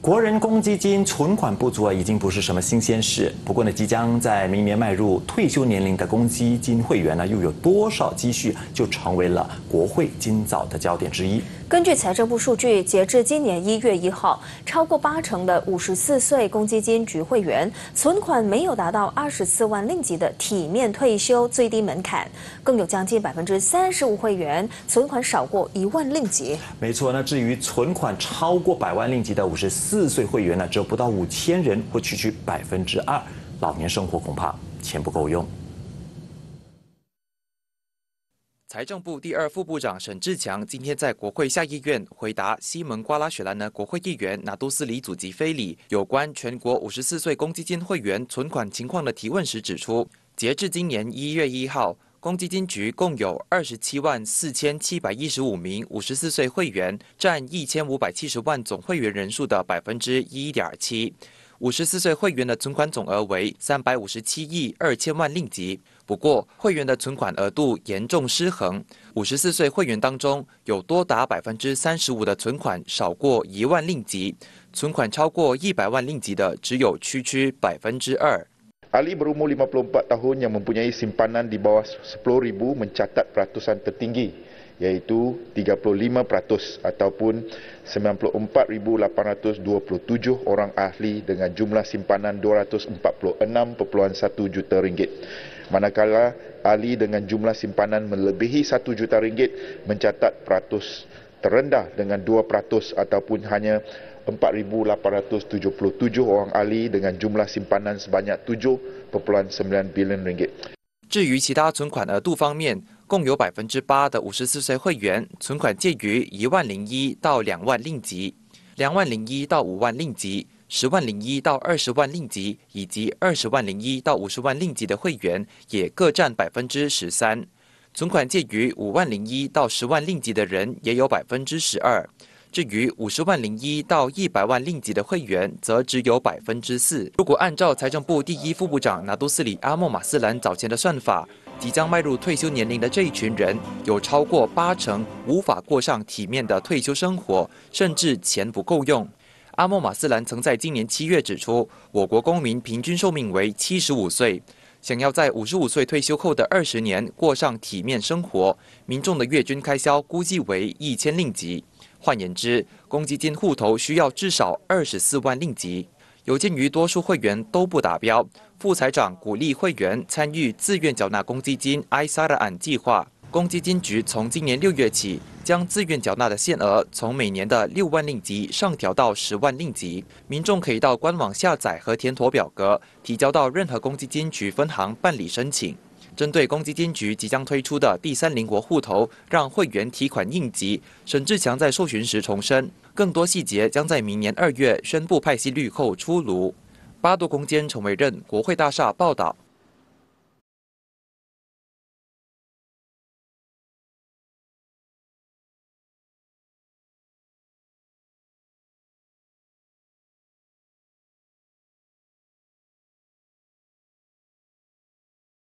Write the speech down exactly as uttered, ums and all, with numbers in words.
国人公积金存款不足啊，已经不是什么新鲜事。不过呢，即将在明年迈入退休年龄的公积金会员呢，又有多少积蓄，就成为了国会今早的焦点之一。 根据财政部数据，截至今年一月一号，超过八成的五十四岁公积金局会员存款没有达到二十四万令吉的体面退休最低门槛，更有将近百分之三十五会员存款少过一万令吉。 没错，那至于存款超过百万令吉的五十四岁会员呢，只有不到五千人，或区区百分之二。老年生活恐怕钱不够用。 财政部第二副部长沈志强今天在国会下议院回答西蒙瓜拉雪兰的国会议员拿督斯里祖吉菲里有关全国五十四岁公积金会员存款情况的提问时指出，截至今年一月一号，公积金局共有二十七万四千七百一十五名五十四岁会员，占一千五百七十万总会员人数的百分之一点七。五十四岁会员的存款总额为三百五十七亿二千万令吉。不过，会员的存款额度严重失衡。五十四岁会员当中，有多达百分之三十五的存款少过一万令吉，存款超过一百万令吉的只有区区百分之二。 Ahli berumur lima puluh empat tahun yang mempunyai simpanan di bawah sepuluh ribu mencatat peratusan tertinggi, iaitu tiga puluh lima peratus ataupun sembilan puluh empat ribu lapan ratus dua puluh tujuh orang ahli dengan jumlah simpanan dua ratus empat puluh enam perpuluhan satu juta ringgit. Manakala ahli dengan jumlah simpanan melebihi satu juta ringgit mencatat peratus terendah dengan dua peratus ataupun hanya empat ribu lapan ratus tujuh puluh tujuh orang ahli dengan jumlah simpanan sebanyak tujuh perpuluhan sembilan bilion ringgit. 至于其他存款额度方面，共有百分之八的五十四岁会员存款介于一万零一到两万令吉，两万零一到五万令吉，十万零一到二十万令吉，以及二十万零一到五十万令吉的会员也各占百分之十三。存款介于五万零一到十万令吉的人也有百分之十二。至于五十万零一到一百万令吉的会员，则只有百分之四。如果按照财政部第一副部长拿督斯里阿莫马斯兰早前的算法，即将迈入退休年龄的这一群人，有超过八成无法过上体面的退休生活，甚至钱不够用。阿莫马斯兰曾在今年七月指出，我国公民平均寿命为七十五岁。想要在五十五岁退休后的二十年过上体面生活，民众的月均开销估计为一千令吉。换言之，公积金户头需要至少二十四万令吉。有鉴于多数会员都不达标，副财长鼓励会员参与自愿缴纳公积金 I S A R A N 计划。公积金局从今年六月起，将自愿缴纳的限额从每年的六万令吉上调到十万令吉。民众可以到官网下载和填妥表格，提交到任何公积金局分行办理申请。针对公积金局即将推出的第三灵活户头，让会员提款应急，沈志强在受询时重申，更多细节将在明年二月宣布派息率后出炉。八度空间陈维任，国会大厦报道。